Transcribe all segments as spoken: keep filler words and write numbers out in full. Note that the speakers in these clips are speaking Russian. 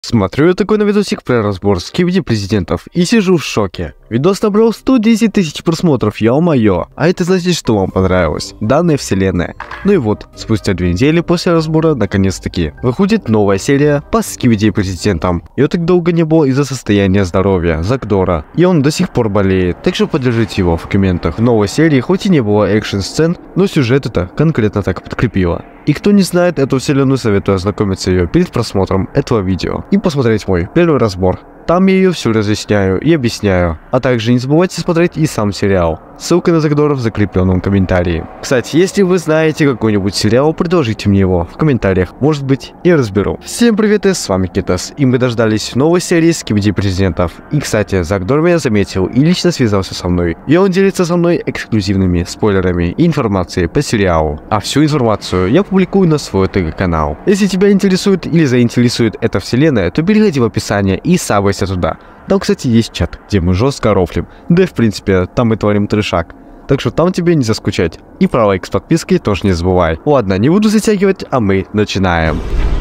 Смотрю я такой на видосик про разбор скибиди президентов и сижу в шоке. Видос набрал сто десять тысяч просмотров, ё-моё. А это значит, что вам понравилось данная вселенная. Ну и вот, спустя две недели после разбора, наконец-таки, выходит новая серия по скибиди президентам. Ее так долго не было из-за состояния здоровья Загдора, и он до сих пор болеет, так что поддержите его в комментах. В новой серии хоть и не было экшн-сцен, но сюжет это конкретно так подкрепило. И кто не знает эту вселенную, советую ознакомиться ее перед просмотром этого видео и посмотреть мой первый разбор. Там я ее все разъясняю и объясняю. А также не забывайте смотреть и сам сериал. Ссылка на Загдора в закрепленном комментарии. Кстати, если вы знаете какой-нибудь сериал, предложите мне его в комментариях. Может быть, я разберу. Всем привет, с вами Китас. И мы дождались новой серии скибиди президентов. И кстати, Загдор меня заметил и лично связался со мной. И он делится со мной эксклюзивными спойлерами и информацией по сериалу. А всю информацию я публикую на свой ТГ-канал. Если тебя интересует или заинтересует эта вселенная, то переходи в описание и сабайся туда. Там, кстати, есть чат, где мы жестко рофлим. Да и в принципе, там мы творим трешак. Так что там тебе не заскучать. И про лайк с подпиской тоже не забывай. Ладно, не буду затягивать, а мы начинаем.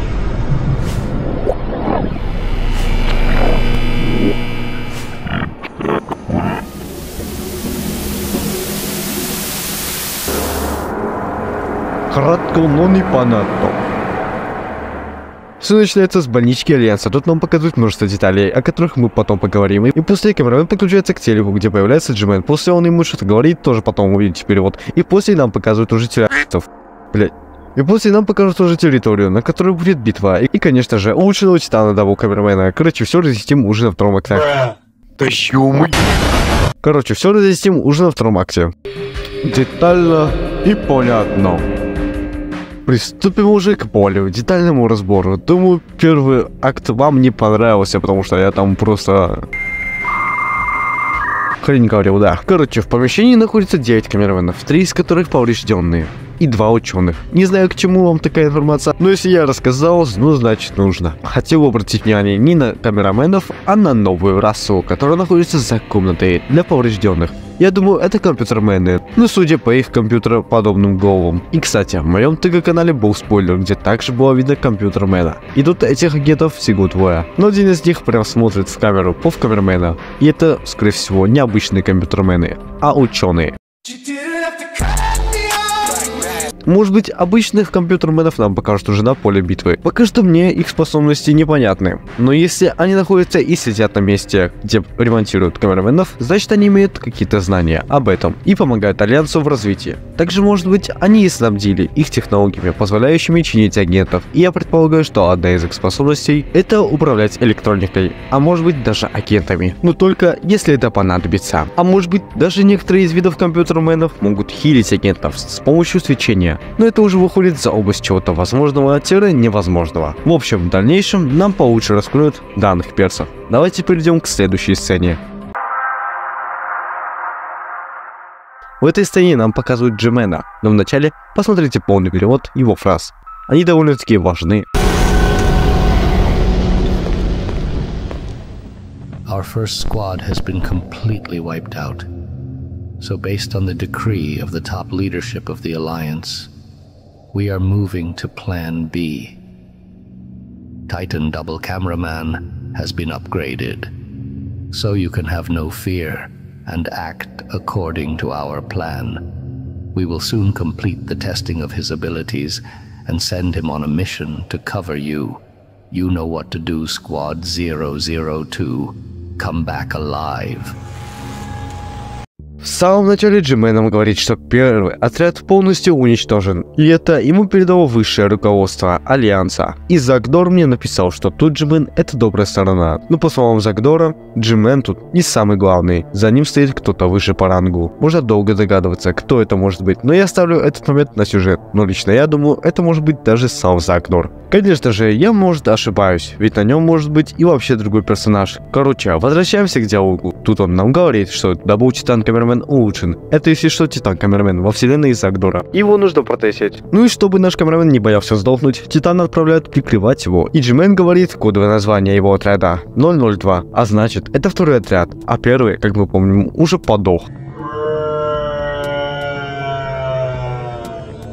Кратко, но непонятно. Все начинается с больнички Альянса, тут нам показывают множество деталей, о которых мы потом поговорим. И после камерамен подключается к телеку, где появляется Джимен. После он ему что-то говорит, тоже потом увидите перевод. И после нам показывают уже террористов. Блять. И после нам покажут уже территорию, на которой будет битва. И, и конечно же, улучшенного титана дабл камерамена. Короче, все разъясним уже на втором акте. Короче, все разъясним уже на втором акте. Детально и понятно. Приступим уже к более детальному разбору. Думаю, первый акт вам не понравился, потому что я там просто... Хрень говорил, да. Короче, в помещении находится девять камераменов, три из которых поврежденные. И два ученых. Не знаю, к чему вам такая информация, но если я рассказал, ну значит нужно. Хотел обратить внимание не на камераменов, а на новую расу, которая находится за комнатой для поврежденных. Я думаю, это компьютермены, но судя по их компьютероподобным головам. И кстати, в моем ТГ-канале был спойлер, где также было видно компьютермена. И тут этих агентов всего двое. Но один из них прям смотрит в камеру по камермена. И это, скорее всего, не обычные компьютермены, а ученые. Может быть, обычных компьютерменов нам покажут уже на поле битвы. Пока что мне их способности непонятны. Но если они находятся и сидят на месте, где ремонтируют камераменов, значит они имеют какие-то знания об этом и помогают Альянсу в развитии. Также, может быть, они и снабдили их технологиями, позволяющими чинить агентов. И я предполагаю, что одна из их способностей — это управлять электроникой, а может быть даже агентами. Но только если это понадобится. А может быть, даже некоторые из видов компьютерменов могут хилить агентов с помощью свечения. Но это уже выходит за область чего-то возможного-невозможного. В общем, в дальнейшем нам получше раскроют данных персов. Давайте перейдем к следующей сцене. В этой сцене нам показывают Джимена, но вначале посмотрите полный перевод его фраз. Они довольно-таки важны. Our first squad has been completely wiped out. So based on the decree of the top leadership of the Alliance, we are moving to Plan B. Titan Double Cameraman has been upgraded, so you can have no fear and act according to our plan. We will soon complete the testing of his abilities and send him on a mission to cover you. You know what to do, Squad zero zero two. Come back alive. В самом начале Джимен нам говорит, что первый отряд полностью уничтожен, и это ему передало высшее руководство Альянса. И Загдор мне написал, что тут Джимен — это добрая сторона. Но по словам Загдора, Джимен тут не самый главный, за ним стоит кто-то выше по рангу. Можно долго догадываться, кто это может быть, но я ставлю этот момент на сюжет. Но лично я думаю, это может быть даже сам Загдор. Конечно же, я, может, ошибаюсь, ведь на нем может быть и вообще другой персонаж. Короче, возвращаемся к диалогу. Тут он нам говорит, что дабл Титан Камерамен улучшен. Это если что Титан Камерамен во вселенной Загдора. Его нужно протестить. Ну и чтобы наш камерамен не боялся сдохнуть, Титана отправляют прикрывать его. И Джимен говорит кодовое название его отряда ноль ноль два. А значит, это второй отряд. А первый, как мы помним, уже подох.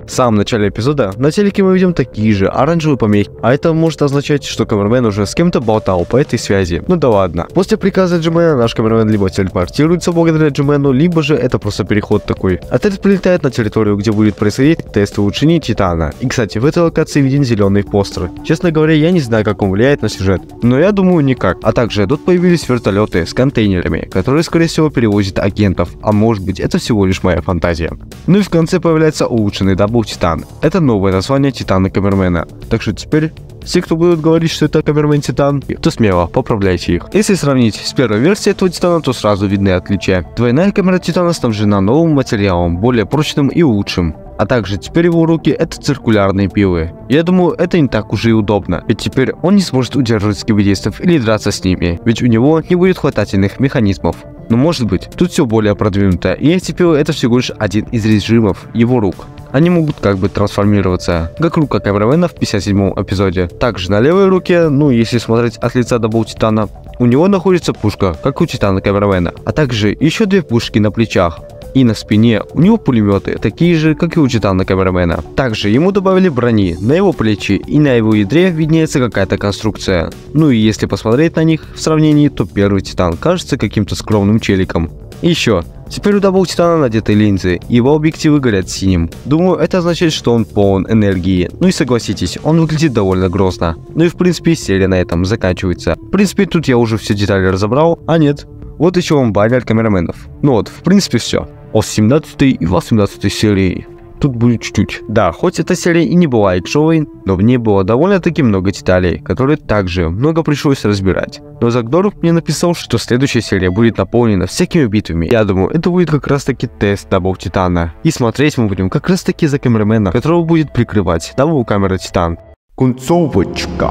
В самом начале эпизода на телеке мы видим такие же оранжевые помехи, а это может означать, что камермен уже с кем-то болтал по этой связи. Ну да ладно. После приказа Джимена наш камермен либо телепортируется благодаря Джимену, либо же это просто переход такой. Отряд прилетает на территорию, где будет происходить тест улучшений Титана. И кстати, в этой локации виден зеленый постер. Честно говоря, я не знаю, как он влияет на сюжет, но я думаю никак. А также тут появились вертолеты с контейнерами, которые скорее всего перевозят агентов, а может быть это всего лишь моя фантазия. Ну и в конце появляется улучшенный Дабл Титан. Это новое название Титана Камермена. Так что теперь все, кто будут говорить, что это Камермен Титан, то смело поправляйте их. Если сравнить с первой версией этого Титана, то сразу видны отличия. Двойная камера Титана снабжена новым материалом, более прочным и лучшим. А также теперь его руки это циркулярные пилы. Я думаю, это не так уже и удобно, ведь теперь он не сможет удерживать скибидистов или драться с ними, ведь у него не будет хватательных механизмов. Но может быть, тут все более продвинуто, и эти пилы это всего лишь один из режимов его рук. Они могут как бы трансформироваться, как рука Камермена в пятьдесят седьмом эпизоде. Также на левой руке, ну если смотреть от лица Дабл Титана, у него находится пушка, как у Титана Камермена, а также еще две пушки на плечах. И на спине у него пулеметы, такие же, как и у Титана Камермена. Также ему добавили брони на его плечи, и на его ядре виднеется какая-то конструкция. Ну и если посмотреть на них в сравнении, то первый Титан кажется каким-то скромным челиком. И еще, теперь у Дабл Титана надеты линзы, и его объективы горят синим. Думаю, это означает, что он полон энергии. Ну и согласитесь, он выглядит довольно грозно. Ну и в принципе серия на этом заканчивается. В принципе тут я уже все детали разобрал, а нет. Вот еще вам баннер камераменов. Ну вот, в принципе все. О семнадцатой и восемнадцатой серии. Тут будет чуть-чуть. Да, хоть эта серия и не была экшовой, но в ней было довольно-таки много деталей, которые также много пришлось разбирать. Но Закдор мне написал, что следующая серия будет наполнена всякими битвами. Я думаю, это будет как раз таки тест Дабл Титана. И смотреть мы будем как раз таки за камерамена, которого будет прикрывать Дабл Камера Титан. Концовочка.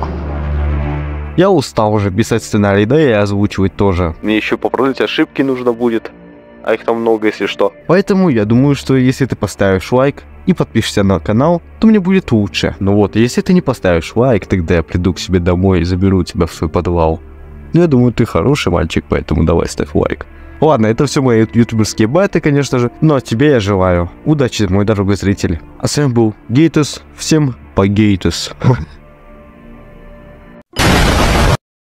Я устал уже писать сценарий, да и озвучивать тоже. Мне еще поправить ошибки нужно будет. А их там много, если что. Поэтому я думаю, что если ты поставишь лайк и подпишешься на канал, то мне будет лучше. Но вот, если ты не поставишь лайк, тогда я приду к себе домой и заберу тебя в свой подвал. Ну, я думаю, ты хороший мальчик, поэтому давай ставь лайк. Ладно, это все мои ютуберские байты, конечно же. Но тебе я желаю удачи, мой дорогой зритель. А с вами был Гейтус. Всем по Гейтус.